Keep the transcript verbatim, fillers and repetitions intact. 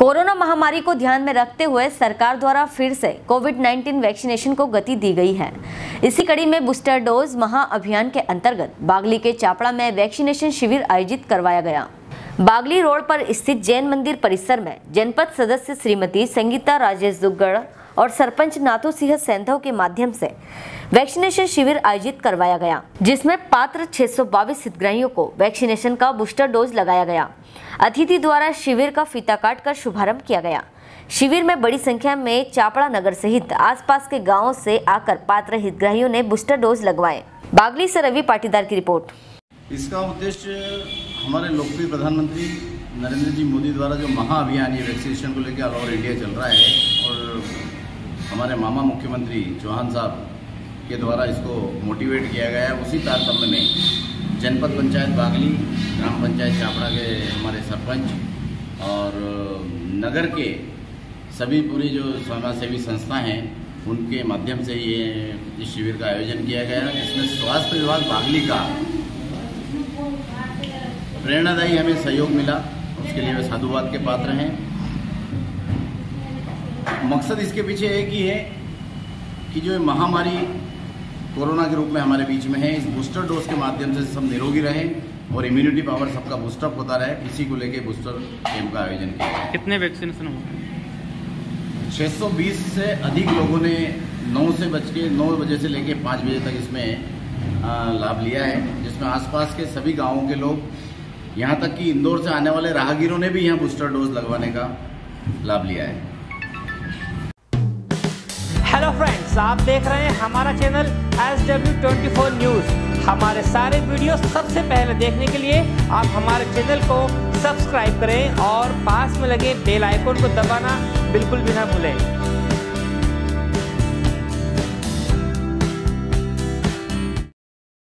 Corona महामारी को ध्यान में रखते हुए सरकार द्वारा फिर से कोविड नाइन्टीन वैक्सीनेशन को गति दी गई है। इसी कड़ी में बूस्टर डोज महाअभियान के अंतर्गत बागली के चापड़ा में वैक्सीनेशन शिविर आयोजित करवाया गया। बागली रोड पर स्थित जैन मंदिर परिसर में जनपद सदस्य श्रीमती संगीता राजेश दुग्गड़ और सरपंच नाथू सिंह सैंधव के माध्यम से वैक्सीनेशन शिविर आयोजित करवाया गया, जिसमें पात्र छह सौ बाईस हितग्राहियों को वैक्सीनेशन का बूस्टर डोज लगाया गया। अतिथि द्वारा शिविर का फीता काट कर शुभारंभ किया गया। शिविर में बड़ी संख्या में चापड़ा नगर सहित आसपास के गांवों से आकर पात्र हितग्राहियों ने बूस्टर डोज लगवाए। बागली से रवि पाटीदार की रिपोर्ट। इसका उद्देश्य हमारे लोकप्रिय प्रधानमंत्री नरेंद्र जी मोदी द्वारा जो महाअभियान ये वैक्सीनेशन को लेकर ऑल ओवर इंडिया चल रहा है और हमारे मामा मुख्यमंत्री चौहान साहब के द्वारा इसको मोटिवेट किया गया है, उसी तारतम्य में जनपद पंचायत बागली, ग्राम पंचायत चापड़ा के हमारे सरपंच और नगर के सभी पूरी जो समाजसेवी संस्था हैं उनके माध्यम से ये इस शिविर का आयोजन किया गया है, जिसमें स्वास्थ्य विभाग बागली का प्रेरणादायी हमें सहयोग मिला। उसके लिए वे साधुवाद के पात्र हैं। मकसद इसके पीछे एक ही है कि जो महामारी कोरोना के रूप में हमारे बीच में है, इस बूस्टर डोज के माध्यम से सब निरोगी रहें और इम्यूनिटी पावर सबका बूस्टअप होता रहे, इसी को लेके बूस्टर कैंप का आयोजन किया गया। कितने वैक्सीनेशन हुए? छह सौ बीस से अधिक लोगों ने नौ से बज के नौ बजे से लेके पाँच बजे तक इसमें लाभ लिया है, जिसमें आसपास के सभी गाँवों के लोग, यहाँ तक कि इंदौर से आने वाले राहगीरों ने भी यहाँ बूस्टर डोज लगवाने का लाभ लिया है। हेलो फ्रेंड्स, आप देख रहे हैं हमारा channel S W twenty four news. हमारे सारे वीडियो सबसे पहले देखने के लिए आप हमारे चैनल को सब्सक्राइब करें और पास में लगे बेल आइकन को दबाना बिल्कुल भी ना भूलें।